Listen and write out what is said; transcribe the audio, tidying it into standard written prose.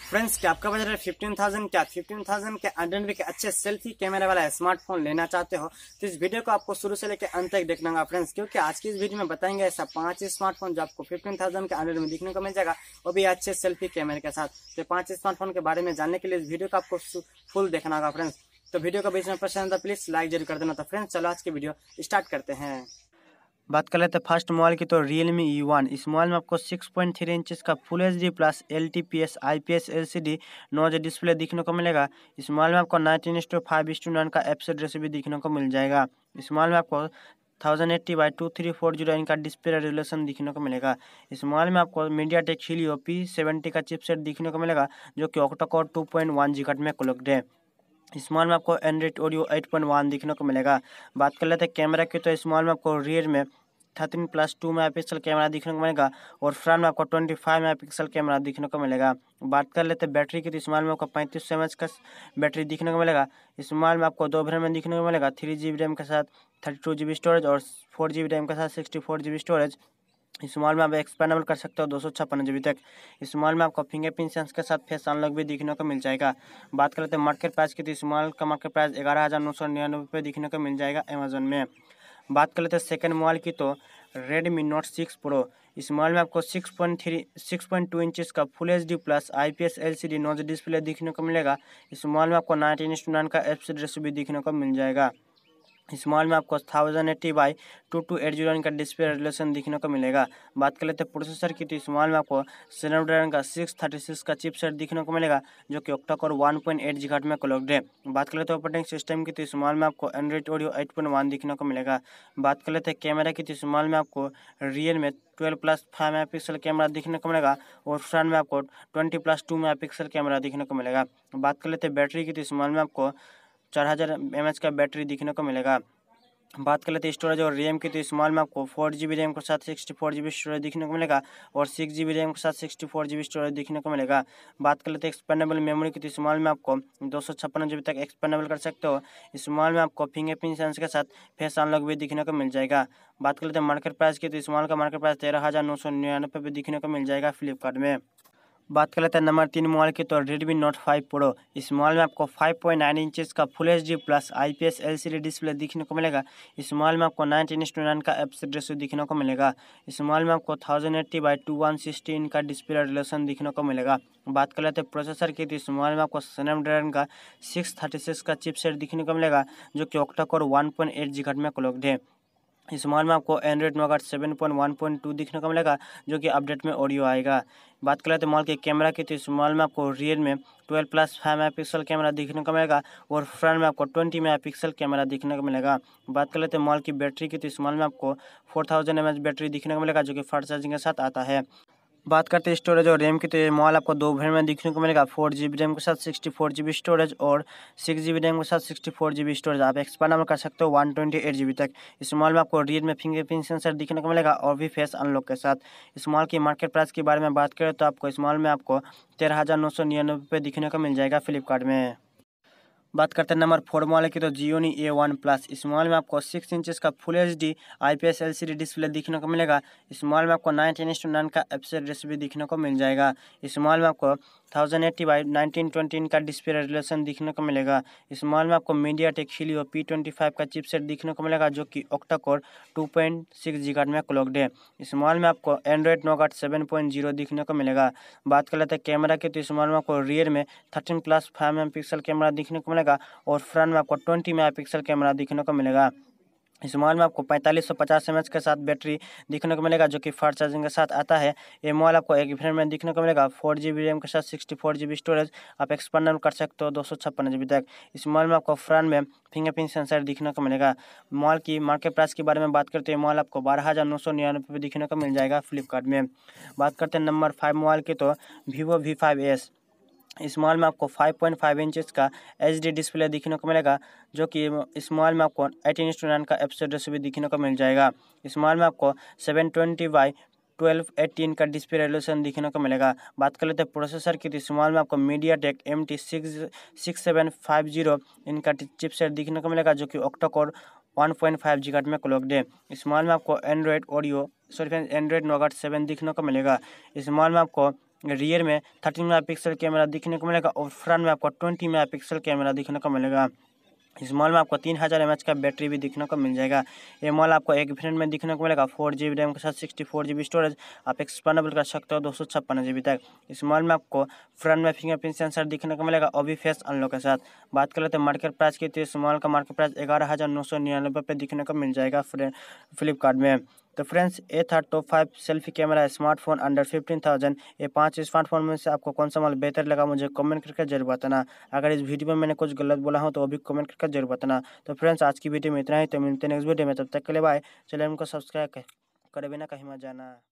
Friends, क्या आपका budget है 15,000? क्या 15,000 के अंडर में के अच्छे सेल्फी कैमरा वाला स्मार्टफोन लेना चाहते हो तो इस वीडियो को आपको शुरू से लेकर अंत तक देखना होगा फ्रेंड्स, क्योंकि आज की इस वीडियो में बताएंगे ऐसा 5 स्मार्टफोन जो आपको 15,000 के अंडर में दिखने को मिल जाएगा, वो भी अच्छे सेल्फी कैमरे के साथ। तो 5 स्मार्टफोन के बारे में जानने के लिए इस वीडियो को आपको फुल देखना होगा फ्रेंड्स। तो वीडियो को बीच में पसंद है प्लीज लाइक जरूर कर देना। तो फ्रेंड्स चलो आज की वीडियो स्टार्ट करते हैं। बात कर लेते हैं फर्स्ट मोबाइल की, तो Realme E1। इस मोबाइल में आपको 6.3 इंचेस का full HD plus LTPS IPS LCD notch display दिखने को मिलेगा। इस मोबाइल में आपको 19:5:9 का एपिसोड रेशियो भी दिखने को मिल जाएगा। इस मोबाइल में आपको 1080x2340 इनका डिस्प्ले रेजोल्यूशन दिखने को मिलेगा। इस मोबाइल में आपको MediaTek Helio P70 का चिपसेट दिखने को मिलेगा, जो कि ऑक्टा-कोर 2.1 GHz में क्लॉक्ड है। इस मोबाइल में आपको एंड्रॉइड ऑडियो 8.1 दिखने को मिलेगा। बात कर लेते हैं कैमरा की, तो इस मोबाइल में आपको रियर में 13+2 मेगापिक्सल कैमरा दिखने को मिलेगा और फ्रंट में आपको 25 मेगापिक्सल कैमरा दिखने को मिलेगा। बात कर लेते हैं बैटरी की, तो इस मोबाइल में आपको 3500 mAh का बैटरी दिखने को मिलेगा। इस मोबाइल में आपको 2 वेरिएंट में दिखने को मिलेगा, 3GB रैम के साथ 32GB स्टोरेज और 4GB रैम के साथ 64GB स्टोरेज। इस मोबाइल में आप एक्सपेंडेबल कर सकते हो 256GB तक। इस मोबाइल में आपको फिंगरप्रिंट सेंस के साथ फेस अनलॉक भी दिखने को मिल जाएगा। बात करते हैं मार्केट प्राइस की, तो इस मोबाइल का मार्केट प्राइस 11,999 रुपये दिखने को मिल जाएगा अमेजोन में। बात कर लेते हैं सेकंड मोबाइल की, तो Redmi Note 6 Pro। इस मोबाइल में आपको 6.2 इंचेस का full HD plus IPS LCD notch display दिखने को मिलेगा। इस मोबाइल में आपको 19:9 का एपिसोड रेशियो भी दिखने को मिल जाएगा। इस मोबाइल में आपको 1080x2280 का डिस्प्ले रेजोल्यूशन दिखने को मिलेगा। बात कर लेते हैं प्रोसेसर की, तो इस मोबाइल में आपको स्नैपड्रैगन का 636 का चिपसेट दिखने को मिलेगा, जो कि ऑक्टा-कोर 1.8 GHz में क्लॉक्ड है। बात कर लेते हैं ऑपरेटिंग सिस्टम की, तो इस मोबाइल में आपको एंड्रॉइड ऑडियो 8.1 दिखने को मिलेगा। बात कर लेते हैं कैमरा की, तो इस मोबाइल में आपको रियर में 12+5 मेगापिक्सल कैमरा दिखने को मिलेगा और फ्रंट में आपको 20+2 मेगापिक्सल कैमरा दिखने को मिलेगा। बात कर लेते हैं बैटरी की, तो इस मोबाइल में आपको 4000 mAh का बैटरी दिखने को मिलेगा। बात कर लेते हैं स्टोरेज और रैम की, तो इस मोबाइल में आपको 4GB रैम के साथ 64GB स्टोरेज दिखने को मिलेगा और 6GB रैम के साथ 64GB स्टोरेज दिखने को मिलेगा। बात कर लेते हैं एक्सपेंडेबल मेमोरी की, तो इस मोबाइल में आपको 256GB तक एक्सपेंडेबल कर सकते हो। इस मोबाइल में आपको फिंगरप्रिंट सेंस के साथ फेस अनलॉक भी दिखने को मिल जाएगा। बात कर लेते हैं मार्केट प्राइस की, तो इस मोबाइल का मार्केट प्राइस 13,999 पे दिखने को मिल जाएगा फ्लिपकार्ट में। बात कर लेते हैं नंबर 3 मोबाइल की, तो Redmi Note 5 Pro। इस मोबाइल में आपको 5.9 इंचेस का full HD plus IPS LCD display दिखने को मिलेगा। इस मोबाइल में आपको 19:9 का एपिसोड रेशियो दिखने को मिलेगा। इस मोबाइल में आपको 1080x2160 का डिस्प्ले रेजोल्यूशन दिखने को मिलेगा। बात कर लेते हैं प्रोसेसर की, तो इस मोबाइल में आपको स्नैपड्रैगन का 636 का चिपसेट दिखने को मिलेगा, जो कि ऑक्टा-कोर 1.8 GHz में क्लॉक्ड है। इस मोबाइल में आपको एंड्रॉइड नोगाट 7.1.2 दिखने को मिलेगा, जो कि अपडेट में ऑडियो आएगा। बात कर लेते हैं मोबाइल के कैमरा की, तो इस मोबाइल में आपको रियर में 12+5 मेगापिक्सल कैमरा दिखने को मिलेगा और फ्रंट में आपको 20 मेगापिक्सल कैमरा दिखने को मिलेगा। बात कर लेते हैं मोबाइल की बैटरी की, तो इस मोबाइल में आपको 4000 mAh बैटरी दिखने को मिलेगा, जो कि फास्ट चार्जिंग के साथ आता है। बात करते हैं स्टोरेज और रैम की, तो ये मोबाइल आपको 2 वेरिएंट में दिखने को मिलेगा, 4GB रैम के साथ 64GB स्टोरेज और 6GB रैम के साथ 64GB स्टोरेज। आप एक्सपेंडेबल कर सकते हो 128GB तक। इस मोबाइल में आपको रियर में फिंगरप्रिंट सेंसर दिखने को मिलेगा और भी फेस अनलॉक के साथ। इस मोबाइल की मार्केट प्राइस के बारे में बात करें तो आपको इस मोबाइल में आपको 13,999 पे दिखने को मिल जाएगा फ्लिपकार्ट में। बात करते हैं नंबर 4 मोबाइल की, तो Xiaomi A1 Plus। इस मोबाइल में आपको 6 इंचेस का full HD IPS LCD display दिखने को मिलेगा। इस मोबाइल में आपको 19:9 का एपिसोड रेशियो भी दिखने को मिल जाएगा। इस मोबाइल में आपको 1080x1920 का डिस्प्ले रेजोल्यूशन दिखने को मिलेगा। इस मोबाइल में आपको MediaTek Helio P25 का चिपसेट दिखने को मिलेगा, जो कि ऑक्टा-कोर 2.6 GHz में क्लॉक्ड है। इस मोबाइल में आपको एंड्रॉइड नोगाट 7.0 दिखने को मिलेगा। बात कर लेते हैं कैमरा की, तो इस मोबाइल में आपको रियर में 13+5 मेगापिक्सल कैमरा दिखने को मिलेगा और फ्रंट में आपको 20 मेगापिक्सल कैमरा दिखने को मिलेगा। इस मोबाइल में आपको 4550 mAh के साथ बैटरी दिखने को मिलेगा, जो कि फास्ट चार्जिंग के साथ आता है। ये मोबाइल आपको एक वेरिएंट में दिखने को मिलेगा, 4GB रैम के साथ 64GB स्टोरेज। आप एक्सपेंडेबल कर सकते हो 256GB तक। इस मोबाइल में आपको फ्रंट में फिंगरप्रिंट सेंसर दिखने को मिलेगा। मोबाइल की मार्केट प्राइस के बारे में बात करते हैं, मोबाइल आपको 12,999 पे दिखने को मिल जाएगा फ्लिपकार्ट में। बात करते हैं नंबर 5 मोबाइल की, तो Vivo V5s। इस मोबाइल में आपको 5.5 इंचेस का HD डिस्प्ले दिखने को मिलेगा, जो कि इस मोबाइल में आपको 18:9 का एपिसोड रेशियो भी दिखने को मिल जाएगा। इस मोबाइल में आपको 720x1280 का डिस्प्ले रेजोल्यूशन दिखने को मिलेगा। बात कर लेते हैं प्रोसेसर की, तो इस मोबाइल में आपको MediaTek MT6750 इनका चिपसेट दिखने को मिलेगा, जो कि ऑक्टा-कोर 1.5 GHz में क्लॉक्ड है। इस मोबाइल में आपको एंड्रॉइड नोगाट 7 दिखने को मिलेगा। इस मोबाइल में आपको रियर में 13 मेगापिक्सल कैमरा दिखने को मिलेगा और फ्रंट में आपको 20 मेगापिक्सल कैमरा दिखने को मिलेगा। इस मॉडल में आपको 3000 mAh का बैटरी भी दिखने को मिल जाएगा। ये मॉडल आपको एक वेरिएंट में दिखने को मिलेगा 4GB रैम के साथ 64GB स्टोरेज। आप एक्सपेंडेबल कर सकते हो 256GB तक। इस मॉडल में आपको फ्रंट में फिंगरप्रिंट सेंसर दिखने को मिलेगा और भी फेस अनलॉक के साथ। बात कर लेते हैं मार्केट प्राइस की, तो इस मॉडल का मार्केट प्राइस 11,999 पे दिखने को मिल जाएगा फ्लिपकार्ट में। तो फ्रेंड्स, ये था top 5 selfie camera smartphone under 15,000। ये 5 स्मार्टफोन में से आपको कौन सा मॉडल बेहतर लगा मुझे कमेंट करके जरूर बताना। अगर इस वीडियो में मैंने कुछ गलत बोला हो तो वो भी कमेंट करके जरूर बताना। तो फ्रेंड्स, आज की वीडियो में इतना ही, तो मिलते हैं नेक्स्ट वीडियो में, तब तक के लिए बाय। चैनल को सब्सक्राइब करे बिना कहीं मत जाना।